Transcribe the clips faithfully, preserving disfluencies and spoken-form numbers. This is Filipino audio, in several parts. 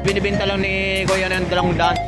binibenta lang ni Kuya ng dalawang daan.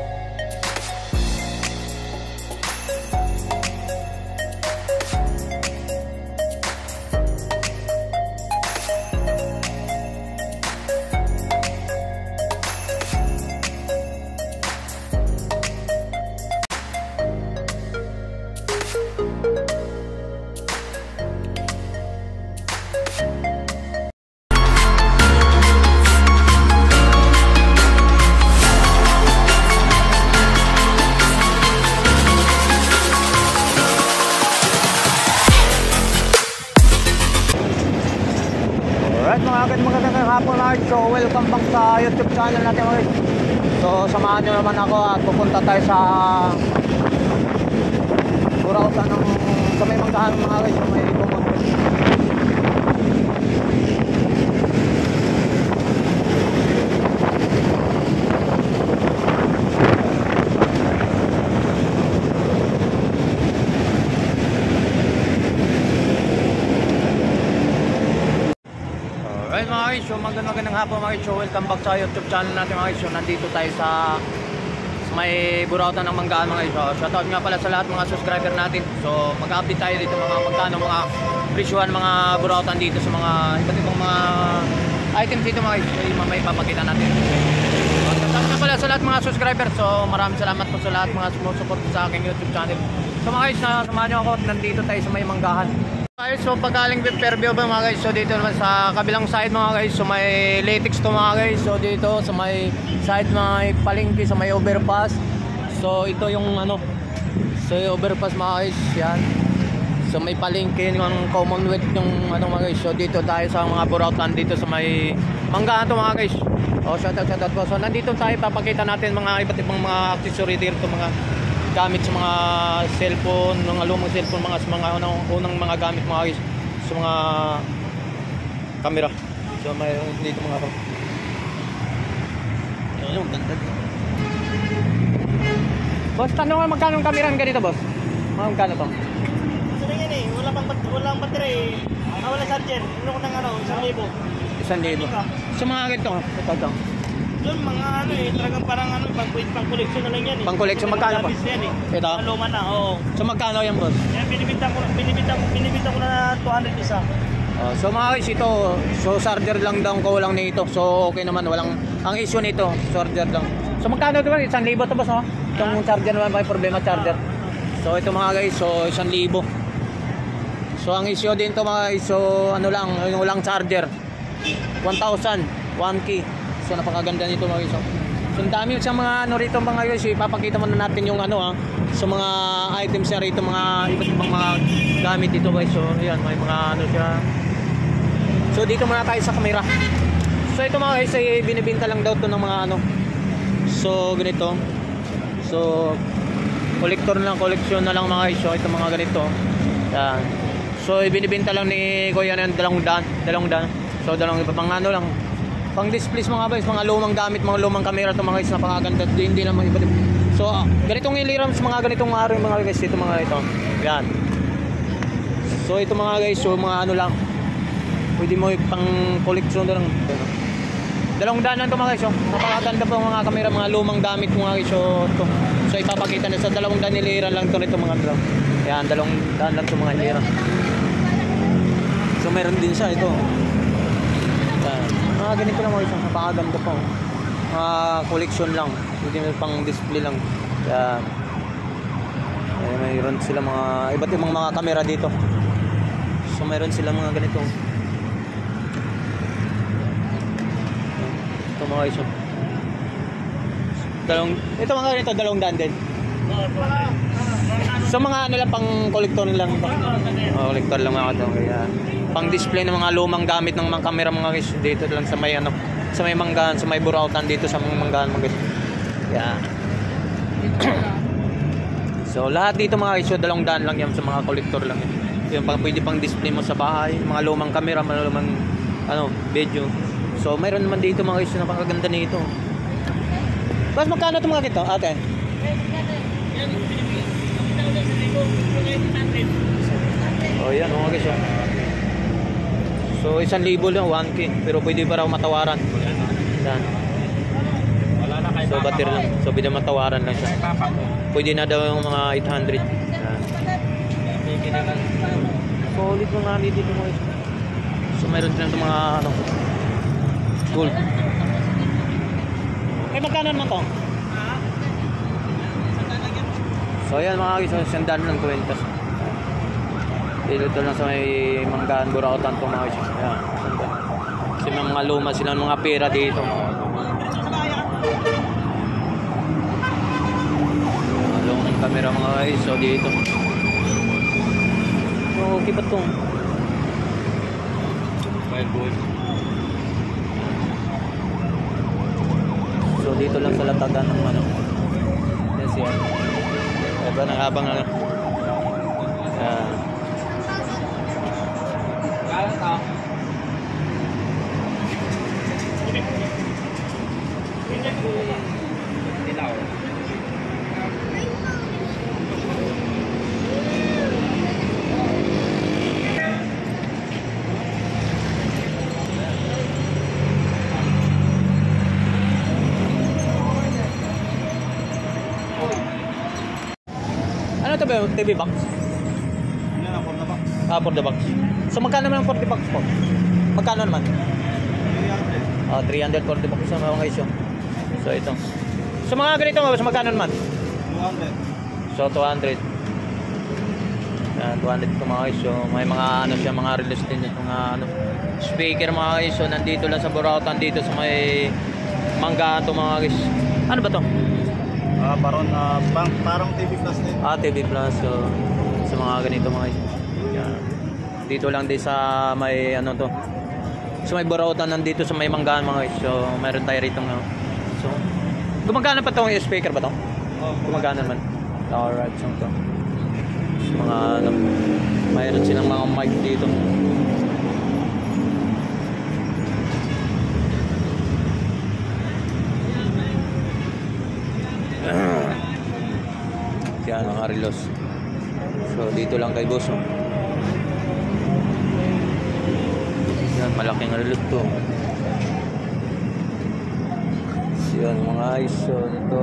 Alright mga agad, magandang hapon mga guys. So welcome back sa YouTube channel natin mga guys. So samahan nyo naman ako at pupunta tayo sa Burautan ng sa may Manggahan mga guys. Sa may Bumang. Alright mga guys, so magandang magandang hapon mga guys. So welcome back sa YouTube channel natin mga guys. So nandito tayo sa, sa may Burautan ng Manggahan mga guys. So shoutout nga pala sa lahat mga subscriber natin. So mag-update tayo dito mga magkano mga presyuhan mga Burautan dito sa mga iba't ibang mga items dito mga guys. So yung mamaya ipapakita natin. So shoutout nga pala sa lahat mga subscriber. So maraming salamat po sa lahat mga sumusuporta sa aking YouTube channel. So mga guys, samahan nyo ako. Nandito tayo sa may Manggahan. Guys, so pagkaling per view ba mga guys, so dito naman sa kabilang side mga guys, so may latex to mga guys, so dito sa may side may palengke sa may overpass. So ito yung ano, so yung overpass mga guys, yan. So may palengke ng Commonwealth yung ano mga guys, so dito tayo sa mga Burautan dito sa may Manggahan to mga guys. Oh, shout out, shout out po. So nandito tayo papakita natin mga iba't ibang mga accessory dito, mga gamit sa mga cellphone, mga lumang cellphone, mga mga unang, unang mga gamit mga guys, sa mga camera. So may dito mga ako. Ayun, ganda. Boss, tanong nga magkano ang camera ganito, boss? Magkano to? Gusto na yan eh, wala pang walang battery, ah, wala charger. Ano ko ng ano, isang libo. Isang libo. Sa mga ganito, ito ito. Doon mga ano eh, talagang parang ano, pang, pang collection na lang yan eh. Pang collection, magkano po? Yan, eh. Ito? Mga luma na, oo. So magkano yan, boss? Yan, binibinta ko, binibinta ko, binibinta ko na two hundred isa. Uh, so mga guys, ito, so charger lang daw ko lang nito. So okay naman, walang, ang issue nito, charger lang. So magkano ito ba? Isang libo ito, boss, no? Itong charger naman, may problema charger. So ito mga guys, so isang libo. So ang issue din to mga guys, so ano lang, yung walang charger, one thousand, one K. So napakaganda nito mga guys. So ang dami sa mga ano rito mga guys, ipapakita muna natin yung ano ah, so mga items na rito, mga iba't ibang mga gamit dito guys. So ayan, may mga ano siya. So dito muna tayo sa camera. So ito mga guys ay binibenta lang daw to ng mga ano. So ganito. So collector na lang, collection na lang mga guys. So ito mga ganito. Yan. So ibinibenta lang ni Kuya ng dalawang daan, dalawang daan. So dalawang iba pang ano lang, pang displays mga guys, mga lumang gamit, mga lumang camera to mga guys, napakaganda. Hindi lang mga iba. So uh, ganitong iliram sa mga ganitong araw mga guys, ito mga ito. Yan. So ito mga guys, so mga ano lang, pwede mo pang collection lang. Dalawang daan lang to mga guys. So napakaganda po mga camera, mga lumang gamit mga guys. So ito. So ipapakita na sa dalawang daan niliran lang to nito mga bro. Yan, dalawang daan lang to mga niliran. So meron din siya ito. Yan. Ah, ganito lang mga isang napakaganda po. Ah, collection lang. Hindi mo pang display lang. Yan. Eh, mayroon sila mga iba't ibang mga camera dito. So mayroon sila mga ganito. Ito mga iso. Dalawang, ito mga ganito, dalawang daan din. So mga ano lang, pang collector lang. Oh, collector lang mga ito. Kaya pang display ng mga lumang gamit ng mga camera mga guys, dito lang sa may ano, sa may Manggahan, sa may Burautan dito sa mga Manggahan mga guys. Yeah. So lahat dito mga guys, so dalawang daan lang yan sa mga collector lang yan. Yung pang pwede pang display mo sa bahay, mga lumang camera, mga lumang ano, video. So mayroon naman dito mga guys, napakaganda nito. Mas magkano ito mga kito, ate? Oh yan mga guys. So isang libo lang, one K. Pero pwede pa raw matawaran. Yan. So battery lang. So pwede matawaran lang siya. Pwede na daw yung mga eight hundred. Yan. Solid mga dito mo. So mayroon din mga ano gold. Eh magkano naman to? So ayan mga guys, sandaan lang kwenta. Dito lang sa may Manggaan, Burautan to mga guys. Ayan. Kasi may mga luma sila, mga pera dito. Along ng camera mga guys, so dito. So okay ba ito? So dito lang sa latagan ng ano. Yes yan. Diba nang-abang na. Ayan. Ano ito ba yung T V box? Yan ang porta box. Ah, for the box. So magkano naman ang forty box po? Magkano naman? Ah, three hundred forty box sa mga guys. So ito. So mga ganito mga boss, magkano naman? two hundred. So two hundred. Yan, two hundred ito mga guys. So may mga ano siya, mga release din mga ano speaker mga guys. So nandito lang sa Burautan dito sa may Manggaan to mga guys. Ano ba to? Ah, parang uh, parang, parang T V Plus din. Ah, T V Plus. So sa mga ganito mga guys. Yan. Dito lang din sa may ano to. So may Burautan nandito sa may Manggaan mga guys. So mayroon tayo rito ng so gumagana pa tong speaker ba to? Oh, Gumagana naman. Alright, so to. So, mga ano, mayroon silang mga mic dito. Yan mga relos. So dito lang kay boss. Oh. Yan, malaking relos to. Yan mga guys. So ito.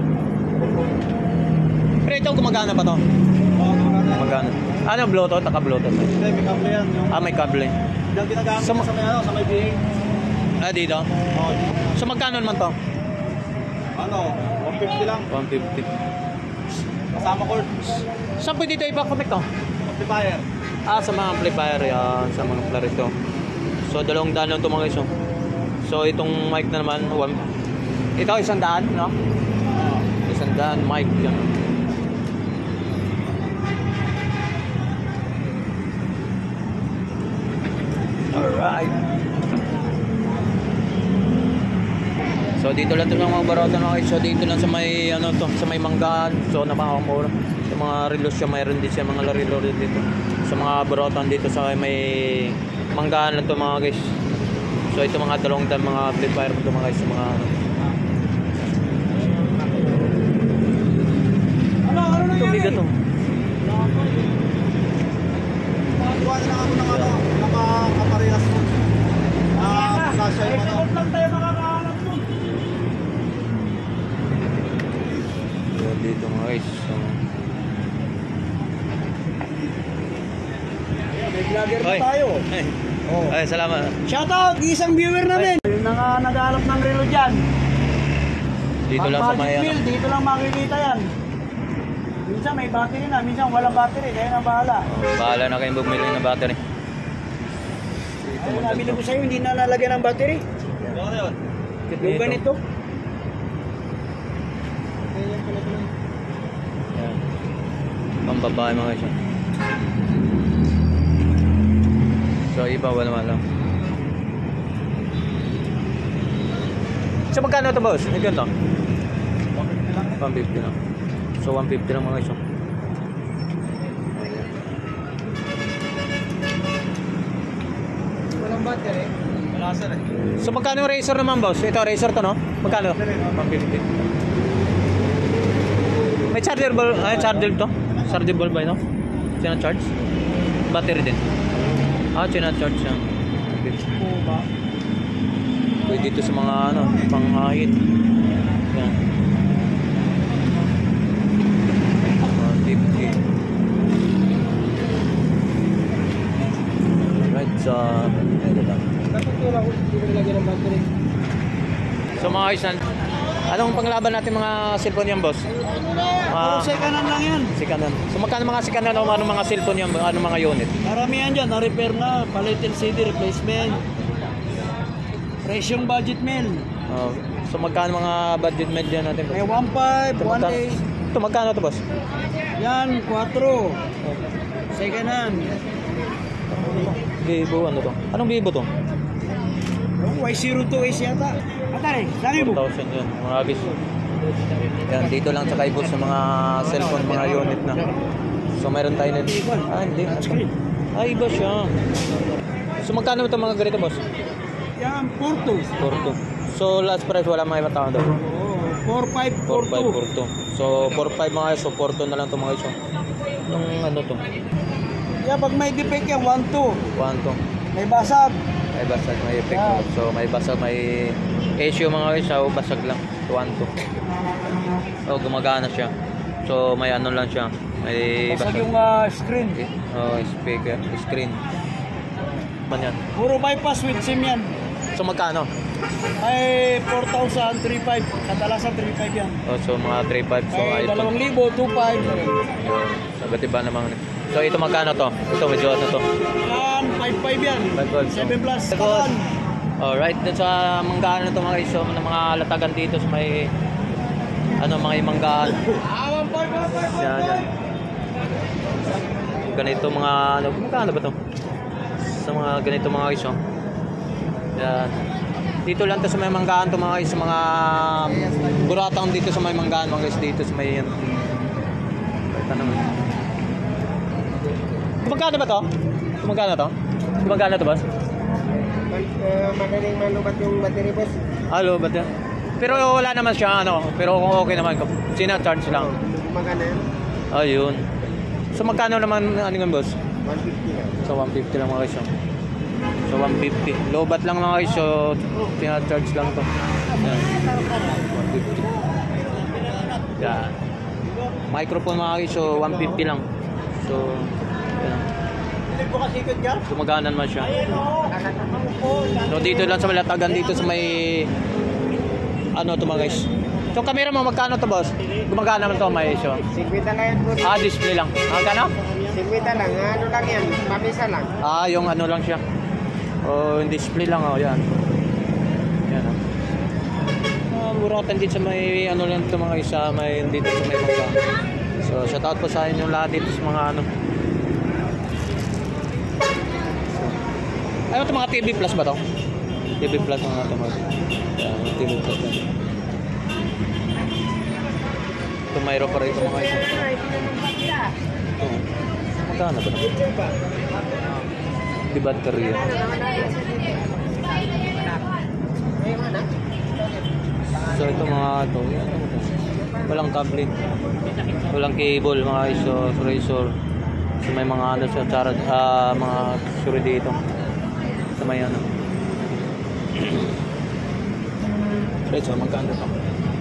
Pero ito gumagana pa to? Oh, Gumagana. Ano Bluetooth? Naka-Bluetooth. Hindi, may kable yan. Yung, Ah, may kable. yung ginagamit Sa- sa, sa may ano, sa may B eight. Ah, dito? Oh, So magkano naman to? ano, one fifty lang. one fifty. Kasama cord. Saan pwede dito ipa-connect to? Amplifier. Ah, sa mga amplifier yan, sa mga amplifier ito. So dalawang daan lang ito mga iso. So itong mic na naman, one, ito isang daan, no? Isang daan, mic yan. Alright. So dito lang ito ng mga Burautan mga guys. So dito lang sa may ano to, sa may Manggaan. So napakamura. Sa mga relos siya mayroon din siya mga laro dito. Sa mga Burautan dito sa may Manggaan lang to mga guys. So ito mga dalawang tan mga amplifier to mga guys, sa mga ano. Ano, ano na Ito yan? bigat to. Kuha na lang ako ng ano, naka-kaparehas mo. Ah, kasya yung ano. lang tayo makakahanap mo. So dito mga guys. So, May vlogger Oy. na tayo. oh. Ay, salamat. Shoutout! Isang viewer namin. Yung naka nag-aalap ng relo dyan. Dito lang sa may ano. Dito lang makikita yan. Minsan may battery na, minsan walang battery. Kaya na bahala. Bahala na kayong bumili ng battery. Ano nabili ko sa'yo, hindi na nalagyan ng battery. Ano yun? Yung ganito. Yan. Pambabae mga siya. So iba wala wala. So magkano ito boss? Ito ito? one fifty lang. So one fifty lang mga siya. Walang battery? Wala sir eh. So magkano yung Razer naman boss? Ito Razer to no? Magkano? one fifty. May chargeable, ay chargeable to? Chargeable ba ito? Sina-charge? Battery din. Ah, sina-charge siya. Oo ba? Pwede dito sa mga ano, pang-ahit. Yan. So, ito lang. Dapat ko lang kung nilagyan ng battery. So mga guys, anong panglaban natin mga cellphone yan, boss? Puro sekanan lang yan. Sikanan. So magkano mga sikanan o anong mga cellphone yan, anong mga unit? Maramihan dyan, na-repair na. Palit L C D, replacement. Presyong budget meal. Oh, so magkano mga budget med yan natin? May one five, Ito, one magkano- eight. Ito magkano to, boss? Yan, four. Second hand. Vivo, ano to? Anong Vivo to? Y zero two S yata. Atare, lagi mo. four thousand yun, mga guys. Yan, dito lang sa kay boss sa mga cellphone, mga unit na. So mayroon tayo na. Ah, hindi. Ay, iba siya. So magkano ito mga ganito, boss? Yan, four two. four two. So last price wala mga iba tao daw. Oh, four five, four four five, two. four two. So four five mga guys, so four two na lang ito mga guys. Anong ano to? Yan, pag may defect yan, one two. one two. May basag. May basag, may effect. Yeah. So may basag, may issue mga guys. So basag lang. one two. So gumagana siya. So may ano lang siya. May Basag basag. yung uh, screen. Oh, speaker, screen. Man yan. Puro bypass with SIM yan. So magkano? Ay, four thousand, three five. Kadalasan three five yan. Oh, so mga three five. So Ay, iPhone. dalawang libo, two five. So ba't iba naman? So ito magkano to? Ito medyo ano to? Yan, five five yan. five five. seven plus. Tapos, Takan. alright, dun sa manggaan na to mga iso, ng mga latagan dito sa may ano mga manggaan. Ah, one five, one five, one Yan, yan. five. Ganito mga ano, magkano ba to? Sa mga ganito mga iso. Yan. Dito lang to sa may manggaan to mga iso, mga buratang dito sa may manggaan mga guys dito sa may yan. Ito naman. Magkano ba to? Magkano to? Magkano to, boss? Madaling malubat yung battery, boss. Halo, ba't yan? Pero wala naman siya, ano, pero kung okay naman, sina-charge lang. Magana yan? Ayun. So magkano naman, ano nga, boss? one fifty lang. So one fifty lang mga guys. oh. So one fifty. Lobat lang mga guys, so sina-charge lang to. Yan. one fifty. Yan. Microphone mga guys, so one fifty lang. So, yan. Hindi po kasi ikot ka? Gumagana naman siya. Oh, So dito lang sa malatagan dito sa may ano to mga guys. So camera mo magkano to, boss? Gumagana naman to may show. fifty lang yan, boss. Ah, display lang. Ah, kano? fifty lang, ano lang yan, pamisa lang. Ah, yung ano lang siya. Oh, yung display lang oh, yan. Yan oh. Ah, buratan dito sa may ano lang to mga isa, may dito sa may mga. So shout out po sa inyo lahat dito sa mga ano. Ano to mga T V Plus ba to? T V Plus mga to mga. Yan, T V Plus yan. Ito mayroon pa rin ito mga ito. Ito. Magkano ba? Di battery. So ito mga ito. Walang cable. Walang cable mga iso, razor. So may mga ano sa charad, uh, mga suri dito. Sa may ano. Razor, magkano ito?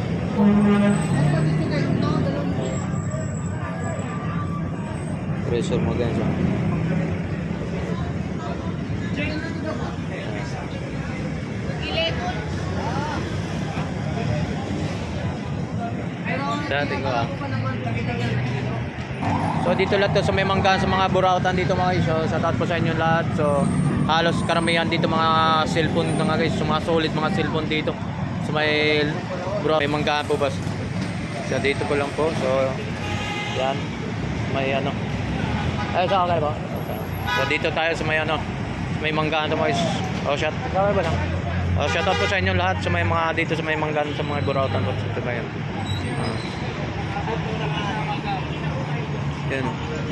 Razor mo ganyan siya. Dati ko ah. So dito lahat to sa may manggaan sa mga burautan dito mga guys. So sa taot po sa inyo lahat. So halos karamihan dito mga cellphone mga guys. So mga solid mga cellphone dito. So may burautan, may manggaan po bas. So dito po lang po. So yan. May ano. Ay saan okay ba? So dito tayo sa may ano. May manggaan to mga guys. O shot. Okay ba lang? O shout out po sa inyo lahat sa may mga dito sa may manggaan sa mga burautan po. Ito ba yan? Yan.